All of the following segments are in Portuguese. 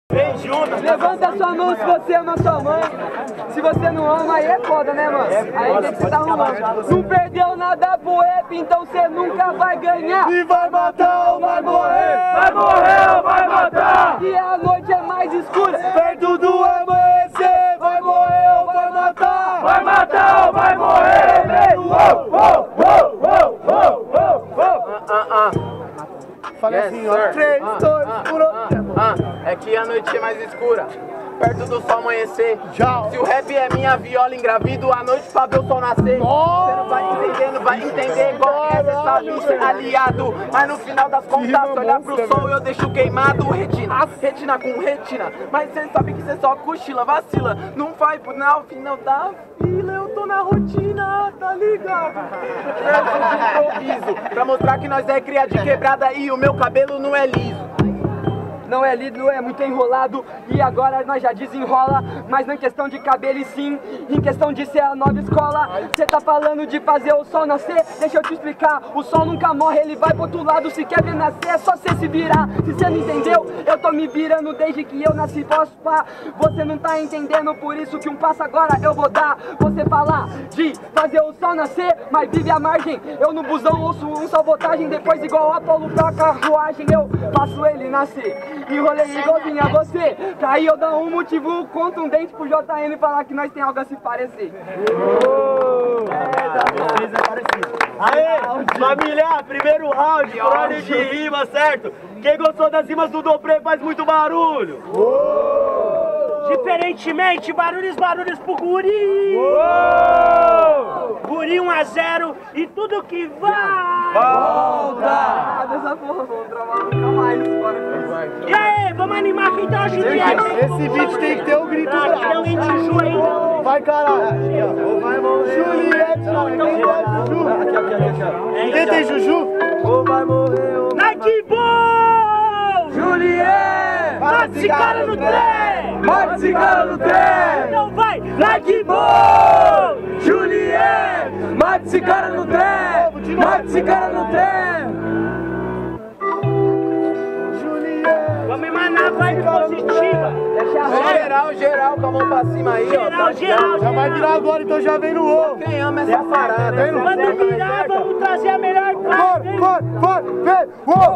Vem junto. Levanta sua mão se você ama sua mãe. Se você não ama, aí é foda, né, mano? Aí tem que você tá arrumando. Não perdeu nada pro rap, então você nunca vai ganhar. E vai matar ou vai morrer? Vai morrer ou vai matar? E a noite é mais escura. Perto do amanhecer, vai morrer ou vai matar? Vai matar ou vai morrer? Falei assim, ó. 3, 2, 1. É que a noite é mais escura, perto do sol amanhecer. Tchau. Se o rap é minha viola, engravido a noite pra ver o sol nascer. Você não vai entender, não vai entender qual é essa bicha aliado. Mas no final das contas, olhar pro sol eu deixo queimado. Retina com retina. Mas cê sabe que cê só cochila, vacila. Não vai pro final da fila, eu tô na rotina, tá ligado? Verso de improviso, pra mostrar que nós é cria de quebrada e o meu cabelo não é liso. Não é lido, é muito enrolado. E agora nós já desenrola. Mas não em questão de cabelo e sim em questão de ser a nova escola. Cê tá falando de fazer o sol nascer? Deixa eu te explicar, o sol nunca morre, ele vai pro outro lado. Se quer ver nascer, é só cê se virar. Se cê não entendeu, eu tô me virando desde que eu nasci. Posso pá, você não tá entendendo, por isso que um passo agora eu vou dar. Você falar de fazer o sol nascer, mas vive à margem. Eu no busão ouço um sabotagem, depois igual Apolo pra carruagem eu faço ele nascer. Enrolei igualzinho a você, pra aí eu dar um motivo contundente pro JN falar que nós tem algo a se parecer. Aê, família, primeiro round, por ordem de rima, certo? Quem gostou das rimas do Dopré faz muito barulho. Diferentemente, barulhos pro Guri! Guri 1 a 0 e tudo que vai! Volta! Dessa porra, vamos travar nunca mais. E aí, vamos animar quem tá judiando? Esse beat tem que ter um grito bravo. Tem alguém de Juju aí? Vai, caralho. Ou vai morrer. Juliette, quem tem Juju? Aqui. Quem tem Juju? Ou vai morrer, ou vai Nike Ball! Juliette! Mata esse cara no trem! Mata esse cara no trem! Então vai! Nike Ball! Juliette! Mata esse cara no trem! Mata esse cara no trem! Vamos emanar vibe positiva! Geral, com a mão pra cima aí, ó. Geral! Já vai virar agora, então já vem no ovo. Quem ama essa parada? Quando virar, vamos trazer a melhor vibe! Vai, vem!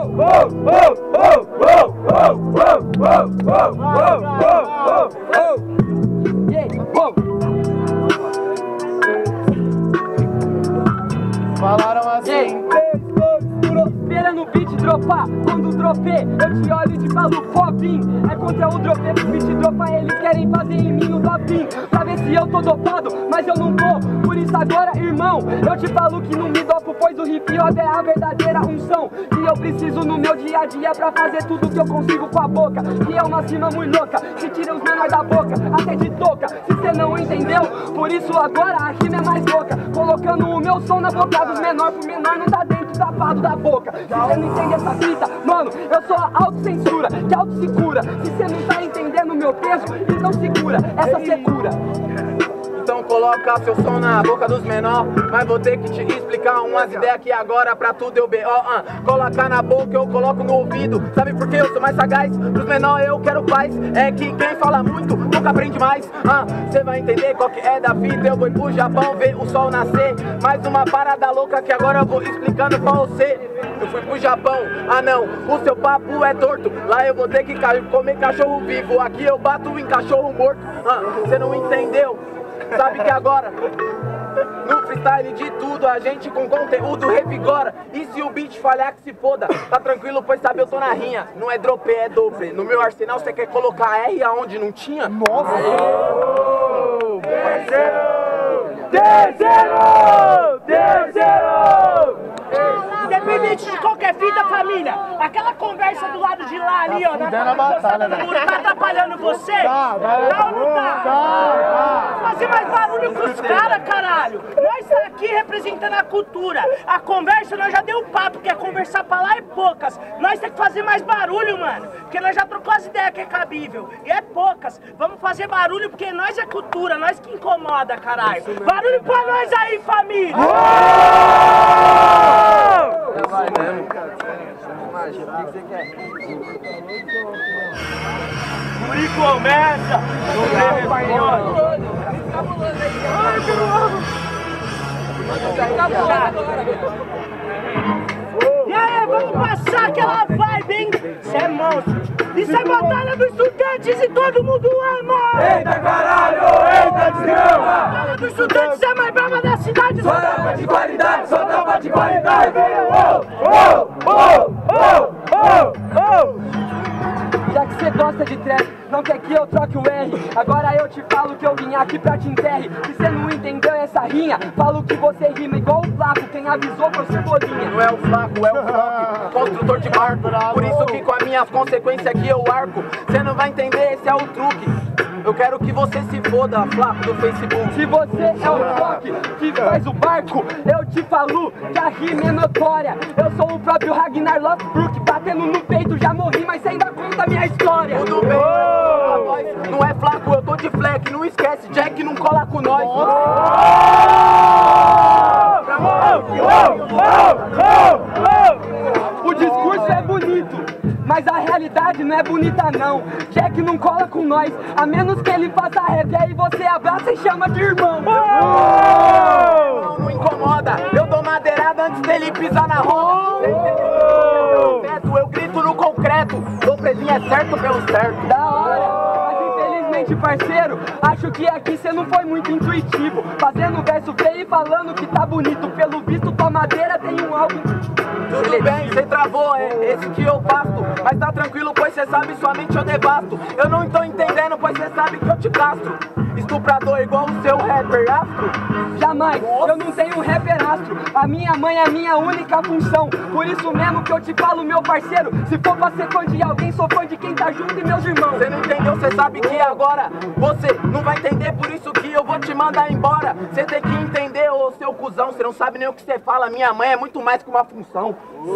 Falaram assim. Espera no beat dropar, quando dropei, eu te olho e te falo fopim. É contra o dropê que o beat dropa, eles querem fazer em mim o doping. Pra ver se eu tô dopado, mas eu não tô. Por isso agora, irmão, eu te falo que não me dopo, pois o hip hop é a verdadeira unção que eu preciso no meu dia a dia pra fazer tudo que eu consigo com a boca. Que é uma cima muito louca, que tira os menores da boca, até de toca, se cê não entendeu. Por isso agora a rima é mais louca, colocando o meu som na boca dos menores, pro menor não tá dentro tapado da boca. Se cê não entende essa fita, mano, eu sou a autocensura, que auto se cura. Se cê não tá entendendo o meu peso, então segura essa secura. Então coloca seu som na boca dos menor, mas vou ter que te explicar umas ideias aqui agora pra tudo eu colocar na boca, eu coloco no ouvido. Sabe por que eu sou mais sagaz? Pros menor eu quero paz. É que quem fala muito nunca aprende mais. Cê vai entender qual que é da fita. Eu vou pro Japão ver o sol nascer. Mais uma parada louca que agora eu vou explicando pra você. Eu fui pro Japão, não, o seu papo é torto. Lá eu vou ter que comer cachorro vivo. Aqui eu bato em cachorro morto. Cê não entendeu? Sabe que agora, no freestyle de tudo, a gente com conteúdo revigora. E se o beat falhar que se foda, tá tranquilo, pois sabe eu tô na rinha. Não é dropê, é doble. No meu arsenal você quer colocar R aonde não tinha? Nossa! Terceiro! Independente de qualquer fita, família, aquela conversa do lado de lá ali, ó, batalha, né? tá atrapalhando você? Tá, ou não tá? Fazer mais barulho com os caras, caralho. Nós tá aqui representando a cultura. A conversa nós já deu um papo, que é conversar pra lá é poucas. Nós tem que fazer mais barulho, mano. Porque nós já trocou as ideias que é cabível. E é poucas. Vamos fazer barulho porque nós é cultura, nós que incomoda, caralho. Barulho pra nós aí, família! Vai mesmo, cara. Imagina, o que você quer? Guri começa! E aí, vamos passar aquela vibe, hein? Isso é monstro. Isso é batalha dos estudantes e todo mundo ama! Eita caralho! Eita desgrama! Batalha dos estudantes é a mais brava da cidade! Só tropa de qualidade! Só tropa de qualidade! Oh, oh, oh, oh, oh! Já que você gosta de trap, não quer que eu troque o R. Agora eu te falo que eu vim aqui pra te enterre. Se você não entendeu essa rinha, falo que você rima igual o Flaco. Quem avisou foi o Cebolinha. Não é o Flaco, é o Flock, construtor de barco. Por isso que com a minha consequência aqui eu arco. Você não vai entender, esse é o truque. Eu quero que você se foda, Flaco do Facebook. Se você é o Flock que faz o barco, eu te falo que a rima é notória. Eu sou o próprio Ragnar Lothbrok, batendo no peito, já morri, mas ainda conta a minha história. Tudo bem, a voz não é Flaco, eu tô de fleck. Não esquece, Jack não cola com nós. O discurso é bonito, mas a realidade não é bonita não. Jack não cola com nós, a menos que ele faça rap, aí você abraça e chama de irmão. Não incomoda, eu dou madeirada antes dele pisar na roda. Eu grito no concreto, dou presinha certo pelo certo. Da hora, mas infelizmente parceiro, acho que aqui cê não foi muito intuitivo. Fazendo verso feio e falando que tá bonito. Pelo visto tua madeira tem um álbum. Tudo bem, cê travou, é esse que eu basto. Mas tá tranquilo, pois cê sabe, sua mente eu devasto. Eu não tô entendendo, pois cê sabe que eu te castro. Estuprador igual o seu rapper astro. Jamais, eu não tenho um rapper astro. A minha mãe é a minha única função. Por isso mesmo que eu te falo, meu parceiro, se for pra ser fã de alguém, sou fã de quem tá junto e meus irmãos. Cê não entendeu, cê sabe que agora você não vai entender, por isso que eu vou te mandar embora. Cê tem que entender, ô seu cuzão, cê não sabe nem o que cê fala. Minha mãe é muito mais que uma função.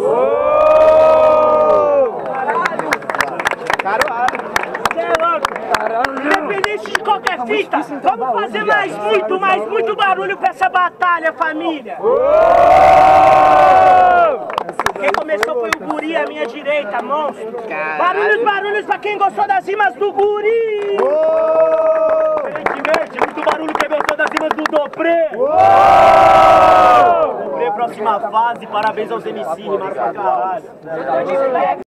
Caralho! Você é louco! Independente de qualquer fita, vamos fazer muito barulho pra essa batalha, família! Quem começou foi o Guri, à minha direita, monstro! Barulhos pra quem gostou das rimas do Guri! Evidentemente, muito barulho quem gostou das rimas do Dopré! Dopré, próxima fase, parabéns aos MC, rimaram pra caralho!